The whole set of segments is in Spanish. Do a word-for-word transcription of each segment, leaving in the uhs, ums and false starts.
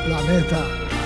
planeta.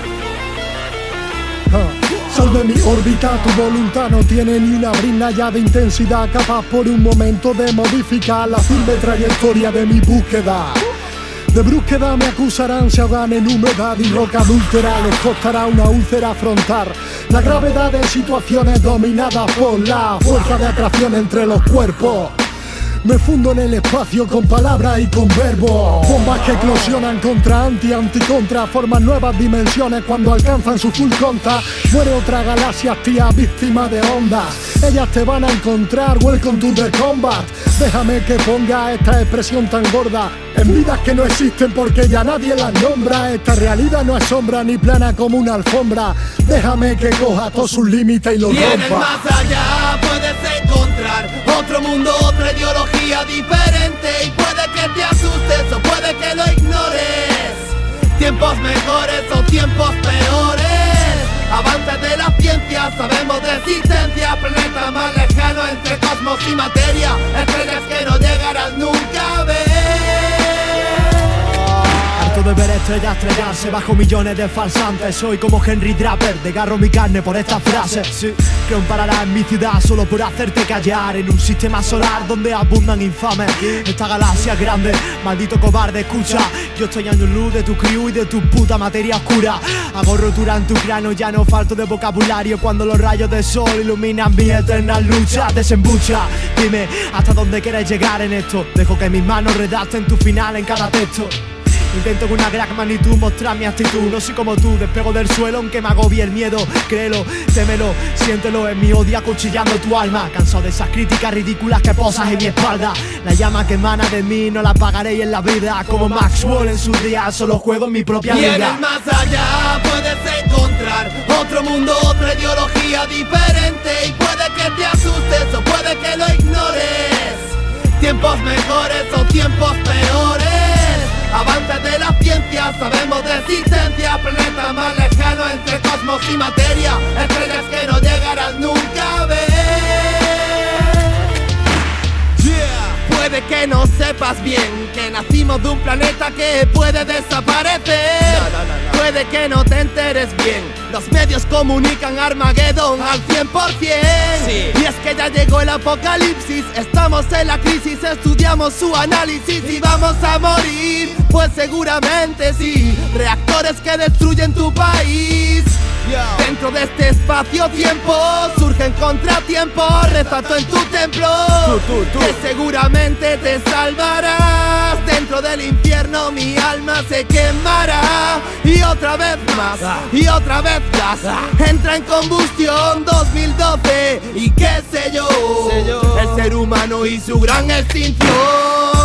Ah. Sal de mi órbita, tu voluntad no tiene ni una brina ya de intensidad capaz por un momento de modificar la firme trayectoria de mi búsqueda. De brúsqueda me acusarán si ahogan en humedad y roca adúltera. Les costará una úlcera afrontar la gravedad de situaciones dominadas por la fuerza de atracción entre los cuerpos. Me fundo en el espacio con palabras y con verbos. Bombas que eclosionan contra anti, anticontra. Forman nuevas dimensiones cuando alcanzan su full conta. Muere otra galaxia, tía, víctima de ondas. Ellas te van a encontrar, welcome to the combat. Déjame que ponga esta expresión tan gorda en vidas que no existen porque ya nadie las nombra. Esta realidad no es sombra ni plana como una alfombra. Déjame que coja todos sus límites y los rompa. Y en el más allá puedes encontrar otro mundo, otra ideología diferente. Y puede que te asustes o puede que lo ignores. Tiempos mejores o tiempos peores. Avances de la ciencia, sabemos de existencia. Planeta más lejano entre cosmos y materia. Estrellas que no llegarán nunca a ver. De ver estrellas estrellarse bajo millones de falsantes. Soy como Henry Draper, desgarro mi carne por esta frase. Sí, creo un parará en mi ciudad solo por hacerte callar. En un sistema solar donde abundan infames. Esta galaxia es grande, maldito cobarde, escucha. Yo estoy años luz de tu crew y de tu puta materia oscura. Hago rotura en tu cráneo, ya no falto de vocabulario. Cuando los rayos del sol iluminan mi eterna lucha. Desembucha, dime hasta dónde quieres llegar en esto. Dejo que mis manos redacten tu final en cada texto. Intento con una gran magnitud mostrar mi actitud. No soy como tú, despego del suelo aunque me agobie el miedo. Créelo, témelo, siéntelo en mi odio acuchillando tu alma. Cansado de esas críticas ridículas que posas en mi espalda. La llama que emana de mí no la apagaré en la vida. Como Maxwell en sus días, solo juego en mi propia y liga. Y en el más allá puedes encontrar otro mundo, otra ideología diferente. Y puede que te asustes o puede que lo ignores. Tiempos mejores o tiempos peores. Avances de la ciencia, sabemos de existencia. Planeta más lejano entre cosmos y materia. Estrellas que no llegarán nunca a ver. Yeah. Puede que no sepas bien que nacimos de un planeta que puede desaparecer. No, no, no, no. Puede que no te enteres bien. Los medios comunican Armageddon al cien por cien. Sí. Y es que ya llegó el apocalipsis. Estamos en la crisis, estudiamos su análisis. Y vamos a morir, pues seguramente sí. Reactores que destruyen tu país. Yo. Dentro de este espacio-tiempo surgen contratiempos. Rezato en tu templo tú, tú, tú. Que seguramente te salvarás. Dentro del infierno mi alma se quemará. Y otra vez más, ah. y otra vez gas ah. Entra en combustión dos mil doce. Y qué sé yo, sé yo, el ser humano y su gran extinción.